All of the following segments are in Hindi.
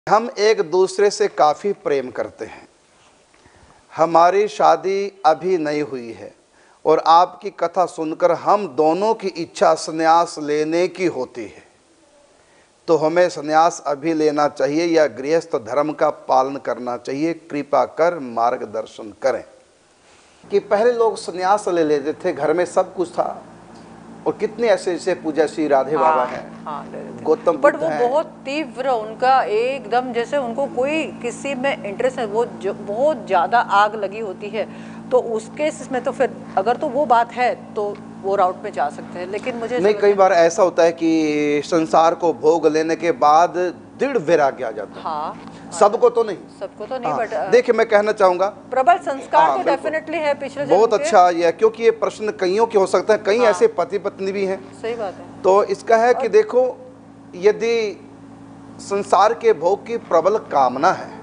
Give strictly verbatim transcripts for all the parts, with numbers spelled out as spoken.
हम एक दूसरे से काफ़ी प्रेम करते हैं। हमारी शादी अभी नहीं हुई है और आपकी कथा सुनकर हम दोनों की इच्छा संन्यास लेने की होती है, तो हमें संन्यास अभी लेना चाहिए या गृहस्थ धर्म का पालन करना चाहिए? कृपा कर मार्गदर्शन करें। कि पहले लोग संन्यास ले लेते थे, घर में सब कुछ था, और कितने ऐसे ऐसे पूजा श्री राधे हाँ, बाबा हैं, हाँ, गौतम बट बुद्ध वो हैं। बहुत तीव्र, उनका एकदम जैसे उनको कोई किसी में इंटरेस्ट है, वो जो बहुत ज़्यादा आग लगी होती है, तो उसके में तो फिर अगर तो वो बात है तो वो राउट में जा सकते हैं। लेकिन मुझे नहीं, कई बार ऐसा होता है कि संसार को भोग लेने के बाद दृढ़ वैराग्य आ जाता है। हाँ, सबको तो नहीं, सबको तो नहीं, हाँ, बट देखिए मैं कहना चाहूंगा प्रबल संस्कार हाँ, तो डेफिनेटली है पिछले जन्म बहुत के। अच्छा यह, क्योंकि ये प्रश्न कईयों के हो सकता है, कई हाँ, ऐसे पति पत्नी भी हैं। सही बात है। तो इसका है कि देखो, यदि संसार के भोग की प्रबल कामना है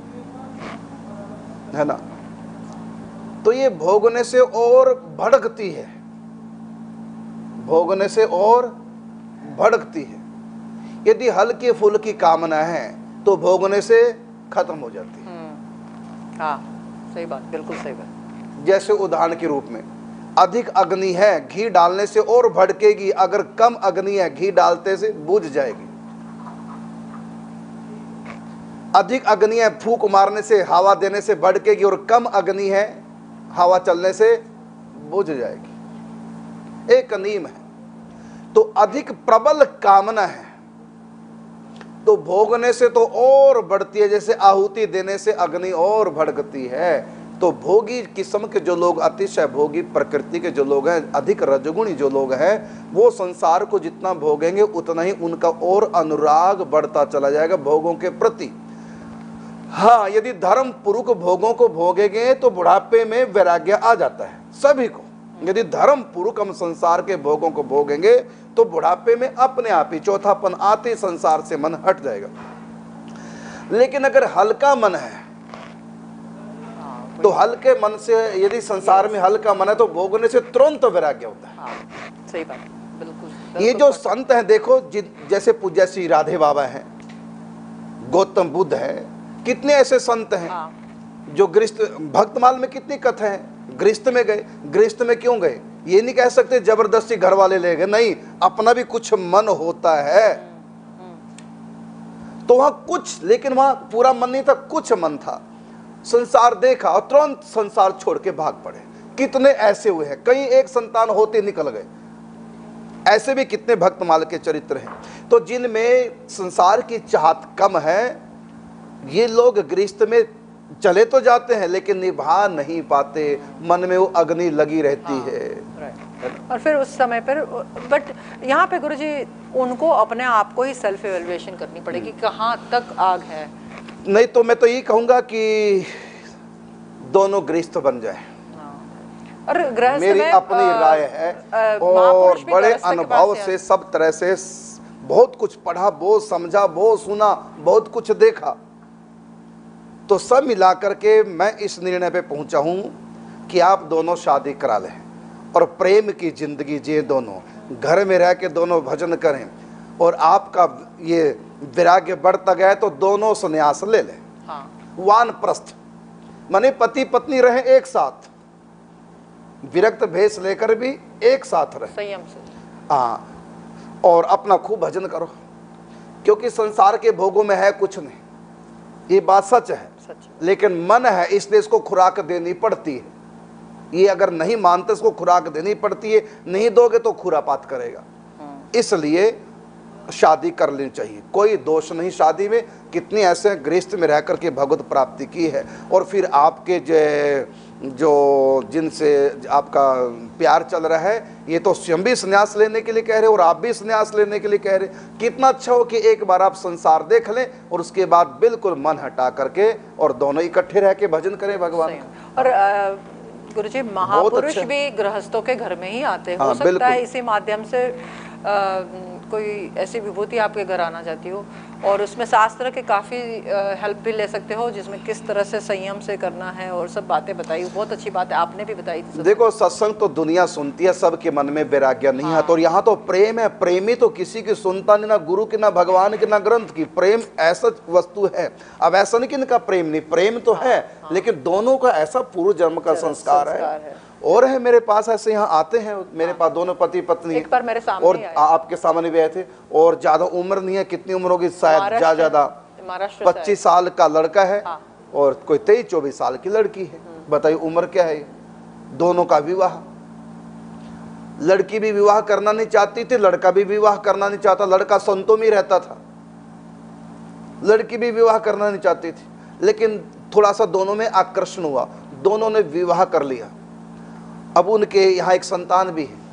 है ना, तो ये भोगने से और भड़कती है, भोगने से और भड़कती है। यदि हल्के फूल की कामना है तो भोगने से खत्म हो जाती है। हाँ, सही बात, बिल्कुल सही बात। जैसे उदाहरण के रूप में, अधिक अग्नि है, घी डालने से और भड़केगी, अगर कम अग्नि है, घी डालते से बुझ जाएगी। अधिक अग्नि है, फूंक मारने से, हवा देने से भड़केगी, और कम अग्नि है, हवा चलने से बुझ जाएगी। एक नियम है। तो अधिक प्रबल कामना है तो भोगने से तो और बढ़ती है, जैसे आहुति देने से अग्नि और भड़कती है। तो भोगी किस्म के जो लोग, अतिशय भोगी प्रकृति के जो लोग हैं, अधिक रजगुणी जो लोग हैं, वो संसार को जितना भोगेंगे उतना ही उनका और अनुराग बढ़ता चला जाएगा भोगों के प्रति। हाँ, यदि धर्म पूर्वक भोगों को भोगेंगे तो बुढ़ापे में वैराग्य आ जाता है सभी को। यदि धर्म पूर्वक हम संसार के भोगों को भोगेंगे तो बुढ़ापे में अपने आप ही चौथापन आते संसार से मन हट जाएगा। लेकिन अगर हल्का मन है तो हल्के मन से, यदि संसार में हल्का मन है तो भोगने से तुरंत वैराग्य होता है। हाँ, सही बात, बिल्कुल, बिल्कुल। ये जो संत हैं देखो, जैसे पूज्य श्री राधे बाबा हैं, गौतम बुद्ध है, कितने ऐसे संत हैं। हाँ। जो गृहस्थ, भक्तमाल में कितनी कथा है, गृहस्थ में गए। गृहस्थ में क्यों गए? ये नहीं कह सकते जबरदस्ती घर वाले ले गए, नहीं, अपना भी कुछ मन होता है। तो वहां कुछ, लेकिन वहां पूरा मन नहीं था, कुछ मन था। संसार देखा और तुरंत संसार छोड़ के भाग पड़े। कितने ऐसे हुए हैं, कई एक संतान होते निकल गए। ऐसे भी कितने भक्तमाल के चरित्र हैं। तो जिनमें संसार की चाहत कम है, ये लोग गृहस्थ में चले तो जाते हैं लेकिन निभा नहीं पाते, मन में वो अग्नि लगी रहती हाँ, है। और फिर उस समय पर, बट यहाँ पे गुरुजी उनको अपने आप को ही सेल्फ इवैल्यूएशन करनी पड़ेगी, कहाँ तक आग है। नहीं तो मैं तो यही कहूंगा कि दोनों गृहस्थ बन जाए। और गृहस्थ मेरी में अपनी आ, राय है, आ, और बड़े अनुभव से, सब तरह से बहुत कुछ पढ़ा, बहुत समझा, बहुत सुना, बहुत कुछ देखा, तो सब मिलाकर के मैं इस निर्णय पे पहुंचा हूं कि आप दोनों शादी करा लें और प्रेम की जिंदगी जिए, दोनों घर में रह के दोनों भजन करें, और आपका ये वैराग्य बढ़ता गया तो दोनों संन्यास ले लें। हाँ। वानप्रस्थ माने पति पत्नी रहे एक साथ, विरक्त भेष लेकर भी एक साथ रहे, संयम से। हाँ, और अपना खूब भजन करो, क्योंकि संसार के भोगों में है कुछ नहीं, ये बात सच है। सच। लेकिन मन है, इसलिए इसको खुराक देनी पड़ती है। ये अगर नहीं मानते, इसको खुराक देनी पड़ती है, नहीं दोगे तो खुरापात करेगा। इसलिए शादी कर लेनी चाहिए, कोई दोष नहीं शादी में। कितने ऐसे गृहस्थ में रह करके भगवत प्राप्ति की है, और फिर आपके जो जो जिनसे आपका प्यार चल रहा है, ये तो स्वयं भी संन्यास लेने के लिए कह रहे और आप भी संन्यास लेने के लिए कह रहे। कितना अच्छा हो कि एक बार आप संसार देख लें और उसके बाद बिल्कुल मन हटा करके और दोनों इकट्ठे रह के भजन करें भगवान का। और गुरुजी महापुरुष अच्छा। भी गृहस्थों के घर में ही आते हैं। हाँ, हो सकता है इसी माध्यम से आ, कोई ऐसी विभूति आपके घर आना चाहती हो, और उसमें शास्त्र के काफ़ी हेल्प भी ले सकते हो, जिसमें किस तरह से संयम से करना है और सब बातें बताई। बहुत अच्छी बात है, आपने भी बताई थी। देखो सत्संग तो दुनिया सुनती है, सबके मन में वैराग्य नहीं है। तो यहाँ तो प्रेम है, प्रेमी तो किसी की सुनता नहीं, ना गुरु की, ना भगवान की, ना ग्रंथ की। प्रेम ऐसा वस्तु है। अब ऐसा नहीं कि इनका प्रेम नहीं, प्रेम तो है, लेकिन दोनों का ऐसा पूर्व जन्म का संस्कार है। और है मेरे पास ऐसे यहाँ आते हैं, मेरे पास दोनों पति पत्नी, एक बार मेरे सामने और आपके सामने भी आए थे, और ज्यादा उम्र नहीं है, कितनी उम्र होगी शायद ज्यादा ज्यादा पच्चीस साल का लड़का है और कोई तेईस चौबीस साल की लड़की है। बताइए उम्र क्या है। दोनों का विवाह, लड़की भी विवाह करना नहीं चाहती थी, लड़का भी विवाह करना नहीं चाहता। लड़का संतों में रहता था, लड़की भी विवाह करना नहीं चाहती थी, लेकिन थोड़ा सा दोनों में आकर्षण हुआ, दोनों ने विवाह कर लिया। अब उनके यहाँ एक संतान भी है,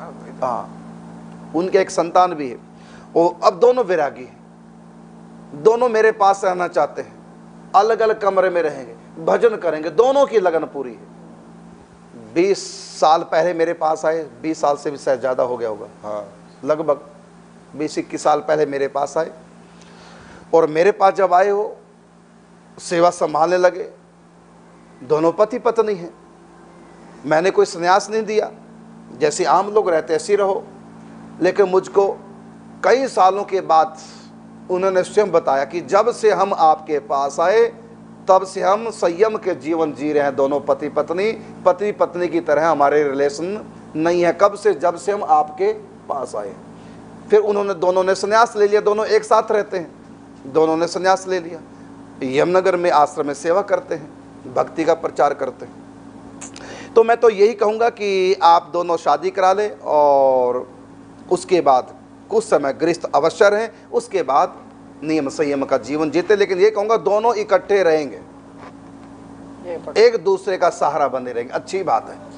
हाँ उनके एक संतान भी है। और अब दोनों वैरागी हैं, दोनों मेरे पास रहना चाहते हैं, अलग अलग कमरे में रहेंगे, भजन करेंगे, दोनों की लगन पूरी है। बीस साल पहले मेरे पास आए, बीस साल से भी शायद ज़्यादा हो गया होगा, हाँ लगभग बीस इक्कीस साल पहले मेरे पास आए। और मेरे पास जब आए हो सेवा संभालने लगे। दोनों पति पत्नी हैं, मैंने कोई संन्यास नहीं दिया, जैसे आम लोग रहते ऐसे रहो। लेकिन मुझको कई सालों के बाद उन्होंने स्वयं बताया कि जब से हम आपके पास आए तब से हम संयम के जीवन जी रहे हैं, दोनों पति पत्नी। पति पत्नी की तरह हमारे रिलेशन नहीं है। कब से? जब से हम आपके पास आए। फिर उन्होंने दोनों ने संन्यास ले लिया, दोनों एक साथ रहते हैं, दोनों ने संन्यास ले लिया, यमुनानगर में आश्रम में सेवा करते हैं, भक्ति का प्रचार करते हैं। तो मैं तो यही कहूँगा कि आप दोनों शादी करा लें और उसके बाद कुछ समय गृहस्थ अवश्य रहें, उसके बाद नियम संयम का जीवन जीते। लेकिन ये कहूँगा दोनों इकट्ठे रहेंगे, एक दूसरे का सहारा बने रहेंगे, अच्छी बात है।